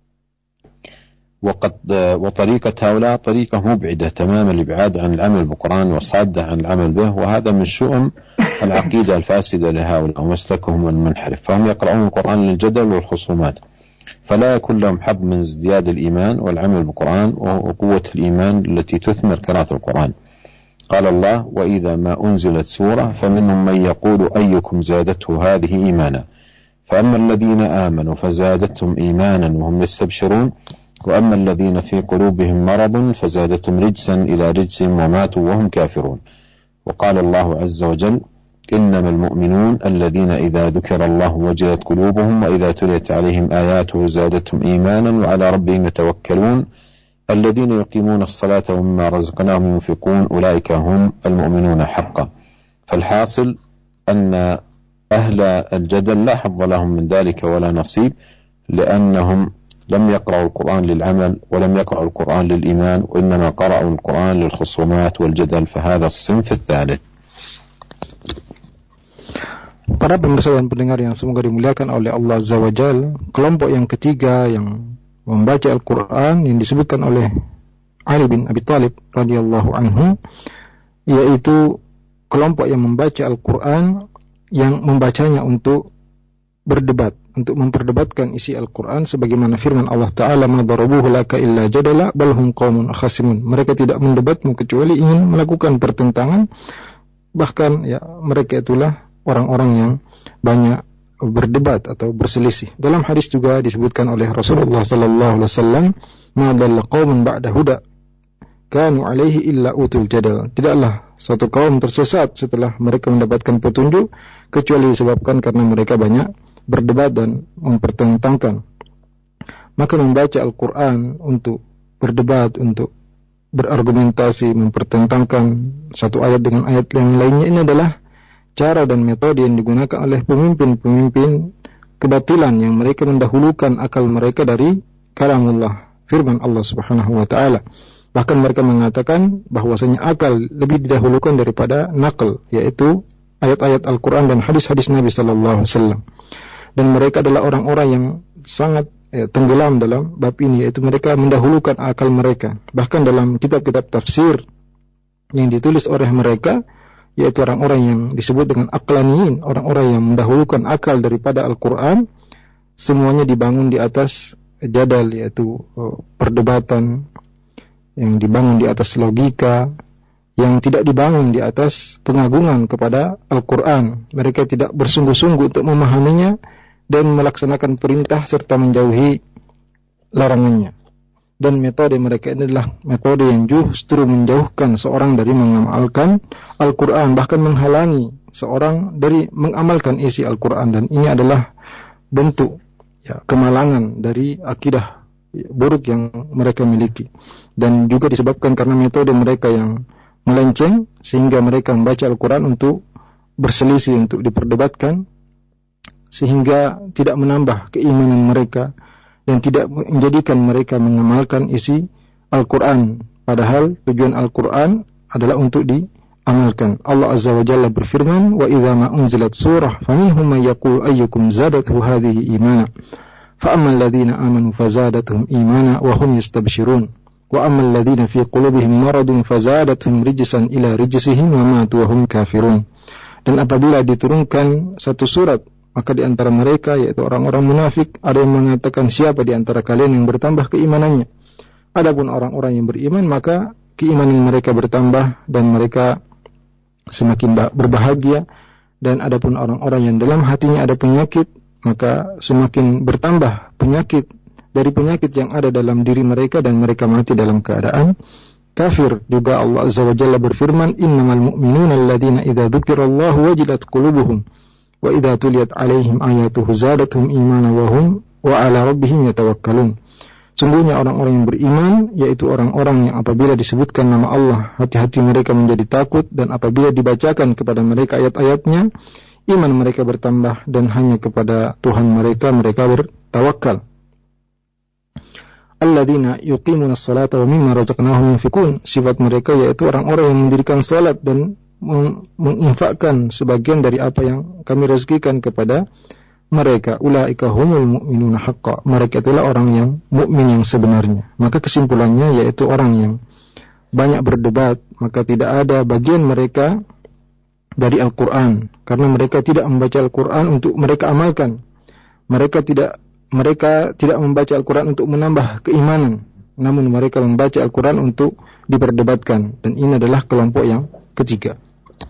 وطريقة هؤلاء طريقة مبعدة تماما الإبعاد عن العمل بالقرآن وصادة عن العمل به، وهذا من شؤم العقيدة الفاسدة لهؤلاء ومسلكهم المنحرف. فهم يقرؤون القرآن للجدل والخصومات، فلا يكون لهم حظ من ازدياد الإيمان والعمل بالقرآن وقوة الإيمان التي تثمر قراءة القرآن. قال الله وإذا ما أنزلت سورة فمنهم من يقول أيكم زادته هذه إيمانا، فأما الذين آمنوا فزادتهم إيمانا وهم يستبشرون، وأما الذين في قلوبهم مرض فزادتهم رجسا إلى رجسهم وماتوا وهم كافرون. وقال الله عز وجل إنما المؤمنون الذين إذا ذكر الله وجلت قلوبهم وإذا تليت عليهم آياته زادتهم إيمانا وعلى ربهم يتوكلون الذين يقيمون الصلاة ومما رزقناهم ينفقون أولئك هم المؤمنون حقا. فالحاصل أن أهل الجدل لا حظ لهم من ذلك ولا نصيب، لأنهم لم يقرأوا القرآن للعمل ولم يقرأوا القرآن للإيمان، وإنما قرأوا القرآن للخصومات والجدل، فهذا الصنف الثالث. Para pemirsa dan pendengar yang semoga dimuliakan oleh Allah Azza wa Jalla, kelompok yang ketiga yang membaca Al-Quran yang disebutkan oleh Ali bin Abi Thalib radhiyallahu anhu, yaitu kelompok yang membaca Al-Quran yang membacanya untuk berdebat, untuk memperdebatkan isi Al-Quran, sebagaimana firman Allah Ta'ala ma darabuhu laka illa jadala bal hum qaumun khasimun. Mereka tidak mendebatmu kecuali ingin melakukan pertentangan, bahkan ya mereka itulah orang-orang yang banyak berdebat atau berselisih. Dalam hadis juga disebutkan oleh Rasulullah sallallahu alaihi wasallam ma dalla qaumun ba'da huda kanu alaihi illa utul jadal. Tidaklah suatu kaum tersesat setelah mereka mendapatkan petunjuk kecuali disebabkan karena mereka banyak berdebat dan mempertentangkan. Maka membaca Al-Quran untuk berdebat, untuk berargumentasi, mempertentangkan satu ayat dengan ayat yang lainnya, ini adalah cara dan metode yang digunakan oleh pemimpin-pemimpin kebatilan yang mereka mendahulukan akal mereka dari kalamullah, firman Allah Subhanahu wa taala. Bahkan mereka mengatakan bahwasanya akal lebih didahulukan daripada nakal, yaitu ayat-ayat Al-Quran dan hadis-hadis Nabi sallallahu alaihi wasallam. Dan mereka adalah orang-orang yang sangat tenggelam dalam bab ini, yaitu mereka mendahulukan akal mereka. Bahkan dalam kitab-kitab tafsir yang ditulis oleh mereka, yaitu orang-orang yang disebut dengan aqlaniyin, orang-orang yang mendahulukan akal daripada Al-Quran, semuanya dibangun di atas jadal, yaitu perdebatan yang dibangun di atas logika, yang tidak dibangun di atas pengagungan kepada Al-Quran. Mereka tidak bersungguh-sungguh untuk memahaminya dan melaksanakan perintah serta menjauhi larangannya. Dan metode mereka ini adalah metode yang justru menjauhkan seorang dari mengamalkan Al-Quran, bahkan menghalangi seorang dari mengamalkan isi Al-Quran. Dan ini adalah bentuk kemalangan dari akidah buruk yang mereka miliki. Dan juga disebabkan karena metode mereka yang melenceng, sehingga mereka membaca Al-Quran untuk berselisih, untuk diperdebatkan, sehingga tidak menambah keimanan mereka dan tidak menjadikan mereka mengamalkan isi Al-Quran. Padahal tujuan Al-Quran adalah untuk diamalkan. Allah Azza wa Jalla berfirman, wa idza ma unzilat surah faminhum man yaqulu ayyukum zadathu hadhihi imana fa ammal ladzina amanu fazadatuhum imana wa hum yastabshirun wa ammal ladzina fi qulubihim maradun fazadatuhum rijsan ila rijsihim wa matu wa hum kafirun. Dan apabila diturunkan satu surat, maka di antara mereka, yaitu orang-orang munafik, ada yang mengatakan, siapa di antara kalian yang bertambah keimanannya? Adapun orang-orang yang beriman, maka keimanan mereka bertambah dan mereka semakin berbahagia. Dan adapun orang-orang yang dalam hatinya ada penyakit, maka semakin bertambah penyakit dari penyakit yang ada dalam diri mereka dan mereka mati dalam keadaan kafir. Juga Allah Azza wa Jalla berfirman, innamal mu'minuna alladhina idza dzukirallahu wajilat qulubuhum wa idza tuliyat alaihim ayatuhu zadatuhum imana wa hum wa ala rabbihim yatawakkalun. Sungguhnya orang-orang yang beriman, yaitu orang-orang yang apabila disebutkan nama Allah, hati-hati mereka menjadi takut, dan apabila dibacakan kepada mereka ayat-ayatnya, iman mereka bertambah, dan hanya kepada Tuhan mereka bertawakal. Alladzina yuqimuna as-salata wa mimma razaqnahum yunfiqun. Sifat mereka yaitu orang-orang yang mendirikan salat dan menginfakkan sebagian dari apa yang kami rezekikan kepada mereka. Ulaika humul mu'minuna haqqan. Mereka itulah orang yang mukmin yang sebenarnya. Maka kesimpulannya yaitu orang yang banyak berdebat, maka tidak ada bagian mereka dari Al-Quran, karena mereka tidak membaca Al-Quran untuk mereka amalkan. Mereka tidak membaca Al-Quran untuk menambah keimanan, namun mereka membaca Al-Quran untuk diperdebatkan, dan ini adalah kelompok yang ketiga.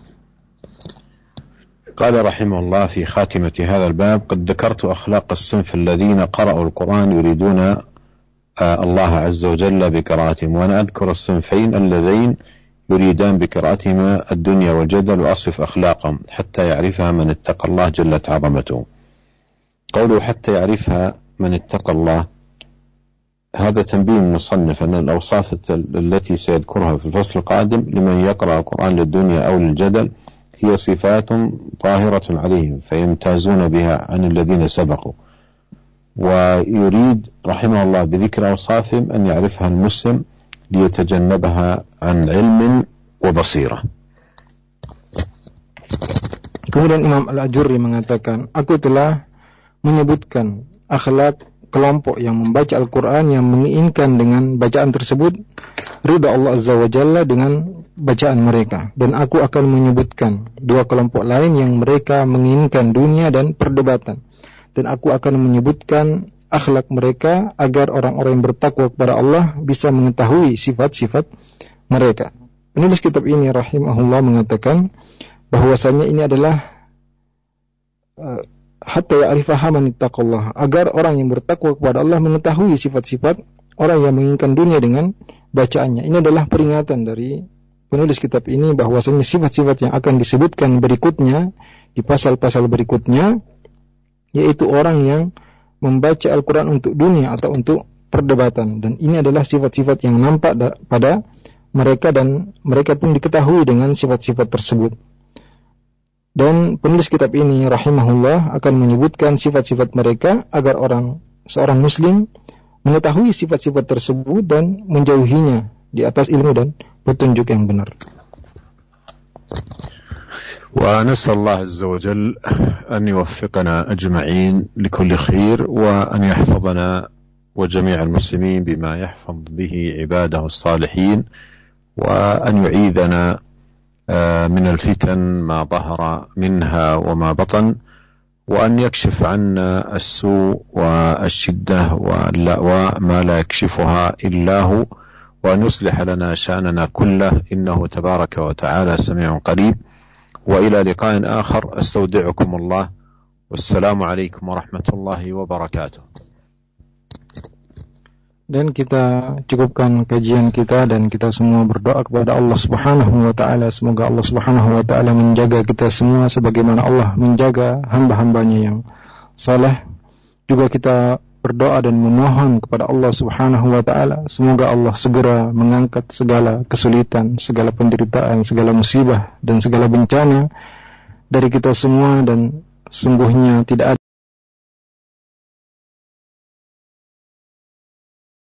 قال رحمه الله في خاتمة هذا الباب قد ذكرت أخلاق الصنف الذين قرأوا القرآن يريدون الله عز وجل بقراءتهم، وأنا أذكر الصنفين اللذين يريدان بقراءتهما الدنيا والجدل وأصف أخلاقهم حتى يعرفها من اتقى الله جلت عظمته. قوله حتى يعرفها من اتقى الله، هذا تنبيه المصنف أن الأوصاف التي سيذكرها في الفصل القادم لمن يقرأ القرآن للدنيا أو للجدل هي صفات ظاهرة عليهم فيمتازون بها عن الذين سبقوا، ويريد رحمه الله بذكر أوصافهم أن يعرفها المسلم ليتجنبها عن علم وبصيرة. Kemudian Imam Al-Ajurri mengatakan, aku telah menyebutkan akhlak kelompok yang membaca Al-Quran yang menginginkan dengan bacaan tersebut ridha Allah Azza wa Jalla dengan bacaan mereka, dan aku akan menyebutkan dua kelompok lain yang mereka menginginkan dunia dan perdebatan, dan aku akan menyebutkan akhlak mereka agar orang-orang yang bertakwa kepada Allah bisa mengetahui sifat-sifat mereka. Penulis kitab ini rahimahullah mengatakan bahwasanya ini adalah hatta ya'rifaha man ittaqallah, agar orang yang bertakwa kepada Allah mengetahui sifat-sifat orang yang menginginkan dunia dengan bacaannya. Ini adalah peringatan dari penulis kitab ini bahwasanya sifat-sifat yang akan disebutkan berikutnya di pasal-pasal berikutnya, yaitu orang yang membaca Al-Quran untuk dunia atau untuk perdebatan, dan ini adalah sifat-sifat yang nampak pada mereka, dan mereka pun diketahui dengan sifat-sifat tersebut. Dan penulis kitab ini rahimahullah akan menyebutkan sifat-sifat mereka agar seorang muslim mengetahui sifat-sifat tersebut dan menjauhinya di atas ilmu dan petunjuk yang benar. ونسأل الله عز وجل أن يوفقنا أجمعين لكل خير، وأن يحفظنا وجميع المسلمين بما يحفظ به عباده الصالحين، وأن يعيذنا من الفتن ما ظهر منها وما بطن، وأن يكشف عنا السوء والشدة واللأواء ما لا يكشفها إلا هو، وأن يصلح لنا شأننا كله إنه تبارك وتعالى سميع قريب. وإلى لقاء آخر أستودعكم الله، والسلام عليكم ورحمة الله وبركاته. Dan kita cukupkan kajian kita, dan kita semua berdoa kepada Allah Subhanahu wa taala, semoga Allah Subhanahu wa taala menjaga kita semua sebagaimana Allah menjaga hamba-hambanya yang saleh. Juga kita berdoa dan memohon kepada Allah Subhanahu wa taala semoga Allah segera mengangkat segala kesulitan, segala penderitaan, segala musibah dan segala bencana dari kita semua, dan sungguhnya tidak ada